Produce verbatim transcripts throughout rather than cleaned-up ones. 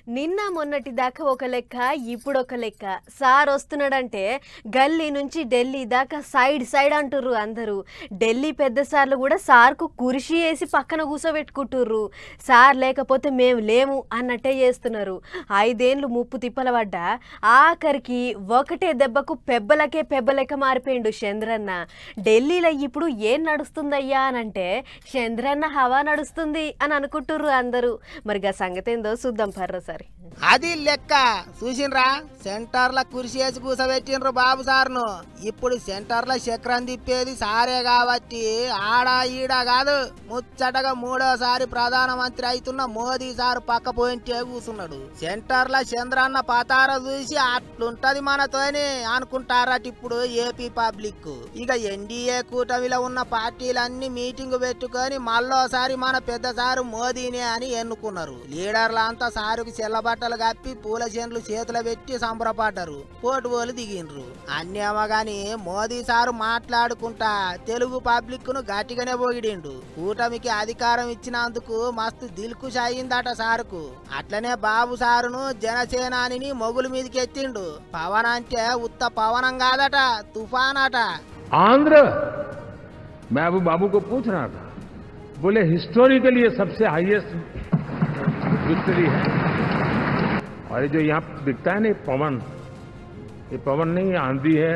నిన్న మొన్నటి దాకా ఒక లెక్క ఇప్పుడు ఒక లెక్క సార్ వస్తున్నాడంటే గల్లీ నుంచి ఢిల్లీ దాకా సైడ్ సైడ్ అంటుర్రు అందరూ ఢిల్లీ పెద్ద సార్లు కూడా సార్కు కుర్చీ వేసి పక్కన కూసోబెట్టుకుంటుర్రు సార్ లేకపోతే మేము లేము అన్నట్టే చేస్తున్నారు ఐదేండ్లు ముప్పు తిప్పల పడ్డా ఆఖరికి ఒకటే దెబ్బకు పెబ్బలకే పెబ్బలెక్క మారిపోయిండు చంద్రన్న ఢిల్లీలో ఇప్పుడు ఏం నడుస్తుందయ్యా అనంటే చంద్రన్న హవా నడుస్తుంది అని అనుకుంటుర్రు అందరూ మరి గా సంగతి ఏందో చూద్దాం పర్ర సరే అది లెక్క చూసినరా సెంటర్ల కుర్చీ వేసి కూసబెట్టినరు బాబు సార్ను ఇప్పుడు సెంటర్ల చక్రం తిప్పేది సారే కాబట్టి ఆడ ఈడ కాదు ముచ్చటగా మూడోసారి ప్రధానమంత్రి అవుతున్న మోదీ సార్ పక్క పోయింటే కూసున్నాడు సెంటర్ల చంద్రన్న పతార చూసి అట్లుంటది మనతోని అనుకుంటారట ఇప్పుడు ఏపీ పబ్లిక్ ఇక ఎన్డీఏ కూటమిలో ఉన్న పార్టీలన్నీ మీటింగ్ పెట్టుకొని మళ్ళోసారి మన పెద్ద సారు మోదీనే అని ఎన్నుకున్నారు లీడర్లంతా సారుకు చెల్లబట్టలు కప్పి పూల చేనులు చేతులు పెట్టి సంబరపడ్డారు పోటుబోలు దిగిండ్రు అన్నేమో గాని మోదీ సారు మాట్లాడుకుంటా తెలుగు పబ్లిక్ ను గట్టిగానే పోగిడిండు కూటమికి అధికారం ఇచ్చినందుకు మస్తు దిల్కుష్ అయిందట సారుకు అట్లనే బాబు సారును జనసేనాని మొగుల మీదకి ఎత్తిండు పవన్ అంటే ఉత్త పవనం కాదట తుఫాన్ అట आंध्र महबूब बाबू को पूछ रहा था बोले हिस्टोरिकली ये सबसे हाईएस्ट विक्ट्री है और ये जो यहाँ दिखता है ना पवन ये पवन नहीं आंधी है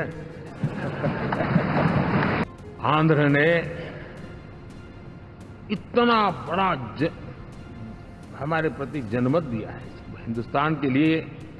आंध्र ने इतना बड़ा ज, हमारे प्रति जनमत दिया है हिंदुस्तान के लिए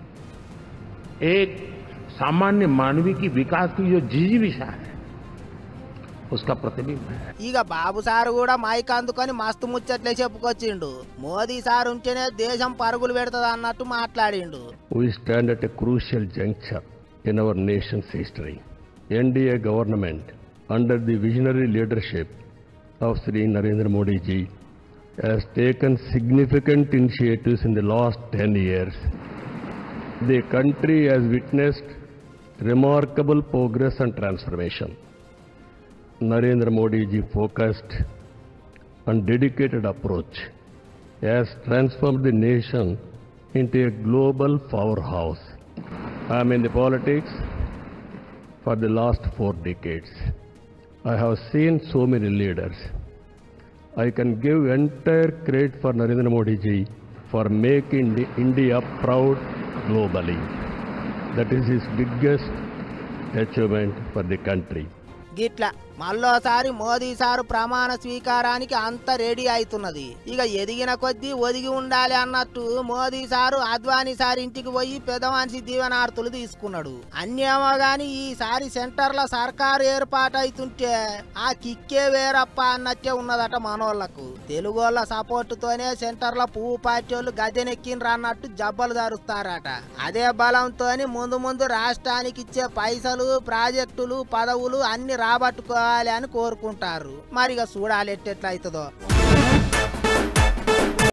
एक सामान्य मानवी की विकास की जो जिजीविषा है उसका प्रतिबिंब है ఇక బాబు సార్ కూడా మైక్ అందుకొని మస్తు ముచ్చట్లే చెప్పుకొచ్చిండు మోదీ సార్ ఉంటేనే దేశం పరుగులు పెడతది అన్నట్టు మాట్లాడిండు We stand at a crucial juncture in our nation's history. N D A government under the visionary leadership of Shri Narendra Modi ji has taken significant initiatives in the last ten years. The country has witnessed remarkable progress and transformation. Narendra Modi ji focused and dedicated approach has transformed the nation into a global powerhouse. I am in the politics for the last four decades. I have seen so many leaders. I can give entire credit for Narendra Modi ji for making India proud globally. That is his biggest achievement for the country. గిట్లా మళ్ళోసారి Modi sir ప్రమాణ స్వీకారానికి అంత ready అవుతున్నది ఇక ఎదిగిన కొద్దీ ఒదిగి ఉండాలి అన్నట్టు మోదీ సారు అద్వానీ సార్ ఇంటికి పోయి పెద్ద మనిషి దీవెనార్తులు తీసుకున్నాడు అన్యేమో గాని ఈసారి సెంటర్ల సర్కారు ఏర్పాటు అవుతుంటే ఆ కిక్కే వేరప్ప అన్నట్టే ఉన్నదట మనోళ్లకు తెలుగోళ్ల సపోర్ట్ తోనే సెంటర్ల పువ్వు పార్టీ వాళ్ళు గద్దెనెక్కిండ్రు అన్నట్టు జబ్బలు జరుస్తారట అదే బలంతోని ముందు ముందు రాష్ట్రానికి ఇచ్చే పైసలు ప్రాజెక్టులు పదవులు అన్ని రాబట్టుకోవాలి అని కోరుకుంటారు మరిగా చూడాలి ఎట్టెట్లయితుందో.